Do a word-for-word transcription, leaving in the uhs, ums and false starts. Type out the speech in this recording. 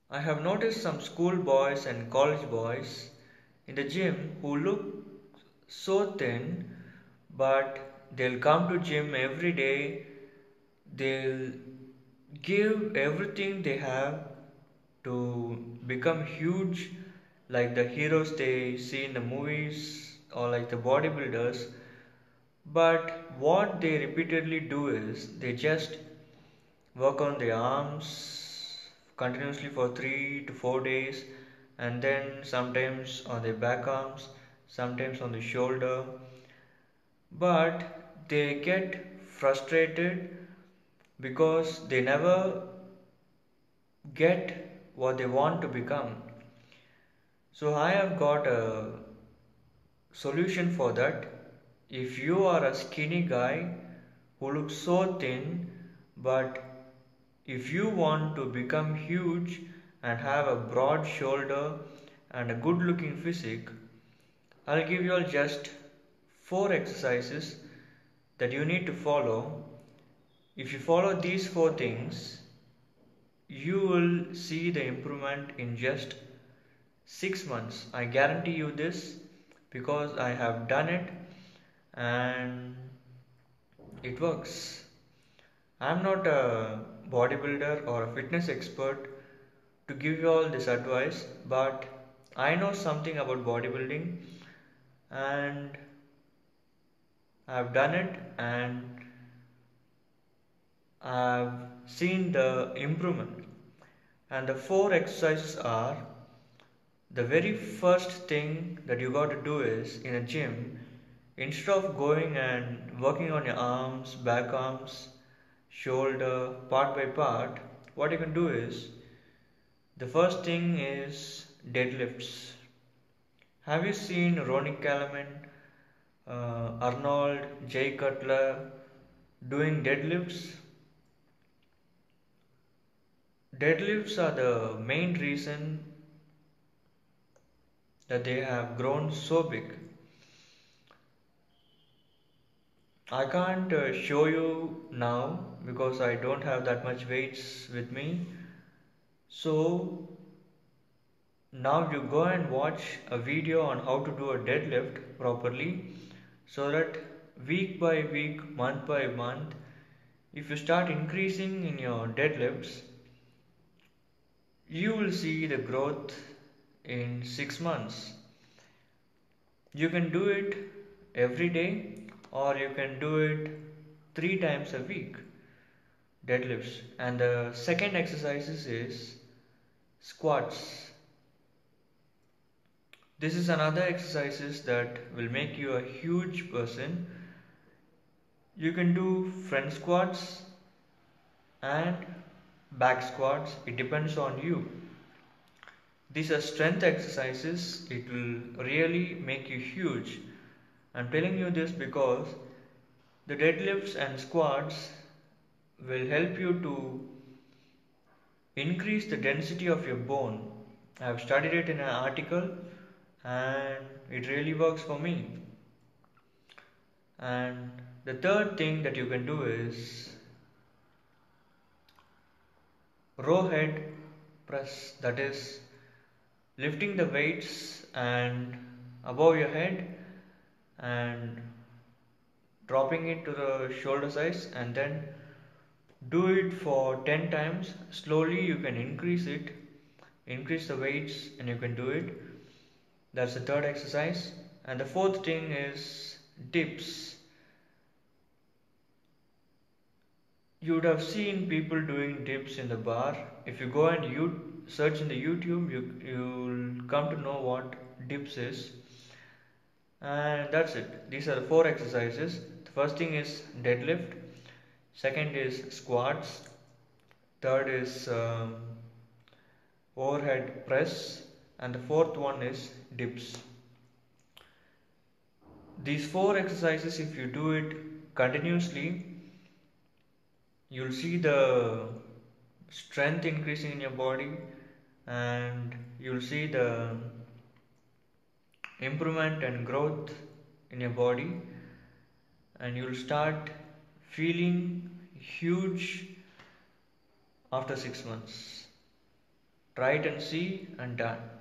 I have noticed some school boys and college boys in the gym who look so thin, but they'll come to gym every day. They'll give everything they have to become huge, like the heroes they see in the movies or like the bodybuilders. But what they repeatedly do is they just work on the arms continuously for three to four days, and then sometimes on the back arms, sometimes on the shoulder. But they get frustrated because they never get what they want to become. So, I have got a solution for that. If you are a skinny guy who looks so thin, but if you want to become huge and have a broad shoulder and a good looking physique, I'll give you all just four exercises that you need to follow. If you follow these four things, you will see the improvement in just six months. I guarantee you this because I have done it and it works. I'm not a bodybuilder or a fitness expert to give you all this advice, but I know something about bodybuilding and I've done it and I've seen the improvement. And the four exercises are: the very first thing that you got to do is in a gym, instead of going and working on your arms, back arms, shoulder, part by part, what you can do is the first thing is deadlifts. Have you seen Ronnie Coleman, uh, Arnold, Jay Cutler doing deadlifts? Deadlifts are the main reason that they have grown so big. I can't uh, show you now because I don't have that much weights with me. So now you go and watch a video on how to do a deadlift properly so that week by week, month by month, if you start increasing in your deadlifts, you will see the growth in six months. You can do it every day or you can do it three times a week, deadlifts. And the second exercise is squats. This is another exercises that will make you a huge person. You can do front squats and back squats. It depends on you. These are strength exercises. It will really make you huge. I'm telling you this because the deadlifts and squats will help you to increase the density of your bone. I have studied it in an article and it really works for me. And the third thing that you can do is row head press, that is lifting the weights and above your head and dropping it to the shoulder size, and then do it for ten times. Slowly you can increase it, increase the weights, and you can do it. That's the third exercise. And the fourth thing is dips. You would have seen people doing dips in the bar. If you go and you search in the YouTube, you you'll come to know what dips is. And that's it. These are the four exercises. The first thing is deadlift. Second is squats. Third is um, overhead press. And the fourth one is dips. These four exercises, if you do it continuously, you'll see the strength increasing in your body and you'll see the improvement and growth in your body, and you'll start feeling huge after six months. Try it and see and done.